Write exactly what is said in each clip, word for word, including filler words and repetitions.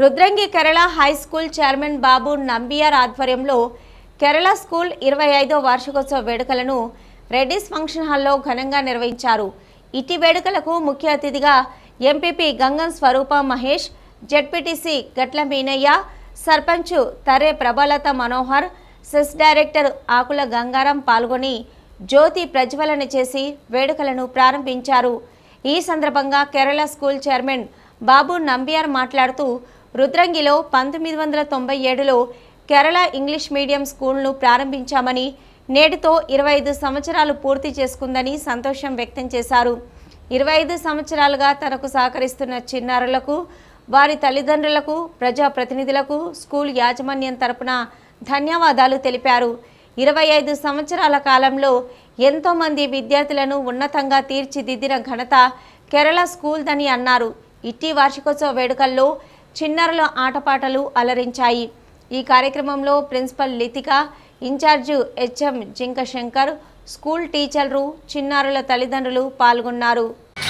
Rudrangi Kerala high school chairman Babu Nambiar ఆధ్వర్యంలో Kerala school ఇరవై ఐదో వార్షికోత్సవ వేడుకలను రెడ్డిస్ ఫంక్షన్ హాల్లో ఘనంగా నిర్వహించారు. ఇటీ వేడుకలకు ముఖ్య అతిథిగా MPP Gangam Swaroopa Mahesh, ZPTC Gatla Meenaiah, sarpanch Tare Prabhalatha Manohar, CESS director Akula Gangaram పాల్గొని జ్యోతి ప్రజ్వలన చేసి వేడుకలను ప్రారంభించారు. ఈ సందర్భంగా కేరళ స్కూల్ చైర్మన్ బాబు నంబియార్ మాట్లాడుతూ రుద్రంగిలో పంతొమ్మిది వందల తొంభై ఏడులో కేరళ ఇంగ్లీష్ మీడియం స్కూల్ను ప్రారంభించామని, నేటితో ఇరవై ఐదు సంవత్సరాలు పూర్తి చేసుకుందని సంతోషం వ్యక్తం చేశారు. ఇరవై ఐదు సంవత్సరాలుగా తనకు సహకరిస్తున్న చిన్నారులకు, వారి తల్లిదండ్రులకు, ప్రజాప్రతినిధులకు స్కూల్ యాజమాన్యం తరపున ధన్యవాదాలు తెలిపారు. ఇరవై ఐదు సంవత్సరాల కాలంలో ఎంతోమంది విద్యార్థులను ఉన్నతంగా తీర్చిదిద్దిన ఘనత కేరళ స్కూల్దని అన్నారు. ఇట్టి వార్షికోత్సవ వేడుకల్లో చిన్నారుల ఆటపాటలు అలరించాయి. ఈ కార్యక్రమంలో ప్రిన్సిపల్ లితిక, ఇన్ఛార్జు హెచ్ఎం జింక శంకర్, స్కూల్ టీచర్లు, చిన్నారుల తల్లిదండ్రులు పాల్గొన్నారు.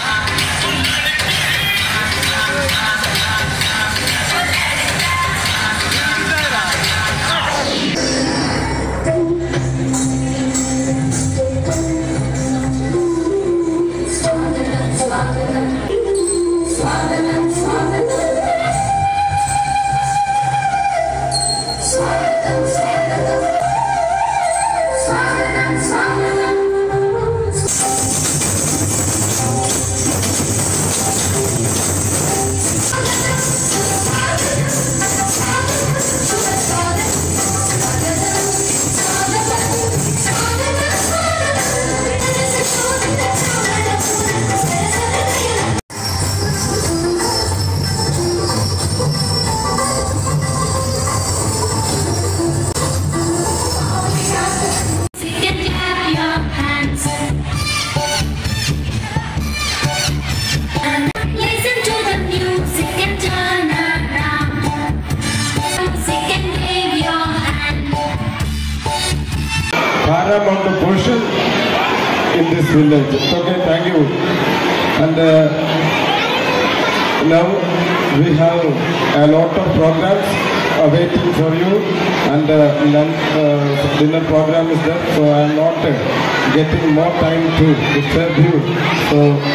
Paramount portion in this village. Okay, thank you. And uh, now we have a lot of programs awaiting for you, and uh, lunch, uh, dinner program is there. So I am not uh, getting more time to disturb you. So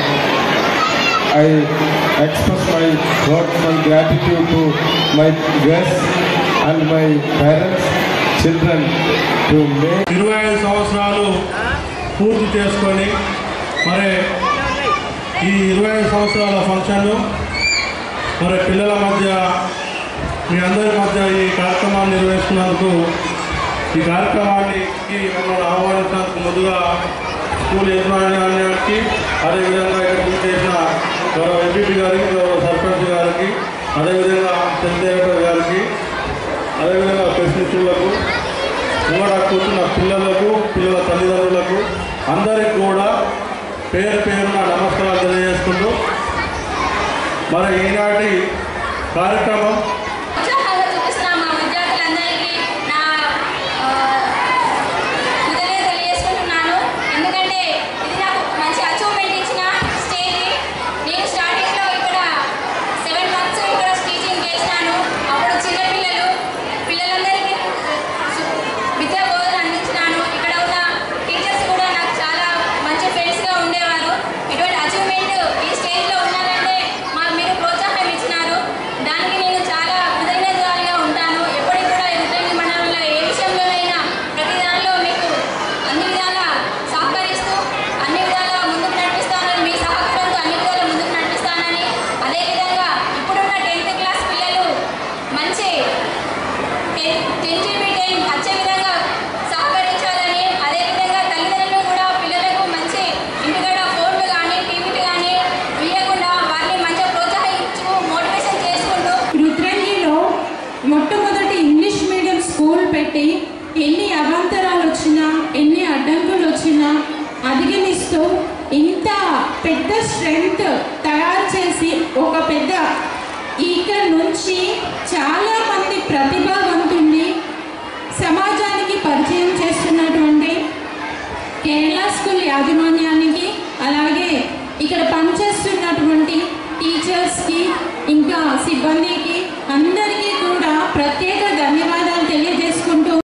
I express my heartfelt gratitude to my guests and my parents, children. ఇరవై ఐదు సంవత్సరాలు పూర్తి చేసుకొని మరి ఈ ఇరవై ఐదు సంవత్సరాల ఫంక్షన్ మరి పిల్లల మధ్య మీ అందరి మధ్య ఈ కార్యక్రమాన్ని నిర్వహిస్తున్నందుకు, ఈ కార్యక్రమానికి మమ్మల్ని ఆహ్వానించినందుకు ముందుగా స్కూల్ యజమాన్యానికి, అదేవిధంగా ఇక్కడ చేసిన గౌరవ ఎంపీపీ గారికి, గౌరవ సర్పంచ్ గారికి, అదేవిధంగా సెస్ డైరెక్టర్ గారికి, అదేవిధంగా ప్రశ్నిస్తులకు, కూడా కూర్చున్న పిల్లలకు, పిల్లల తల్లిదండ్రులకు అందరికి కూడా పేరు పేరున నమస్కారాలు తెలియజేసుకుంటూ మరి ఈనాటి కార్యక్రమం ఎన్ని అవాంతరాలు వచ్చినా, ఎన్ని అడ్డంకులు వచ్చినా అధిగమిస్తూ ఇంత పెద్ద స్ట్రెంగ్త్ తయారు చేసి ఒక పెద్ద ఇక్కడ నుంచి చాలామంది ప్రతిభావంతుల్ని సమాజానికి పరిచయం చేస్తున్నటువంటి కేరళ స్కూల్ యాజమాన్యానికి, అలాగే ఇక్కడ పనిచేస్తున్నటువంటి టీచర్స్కి, ఇంకా సిబ్బంది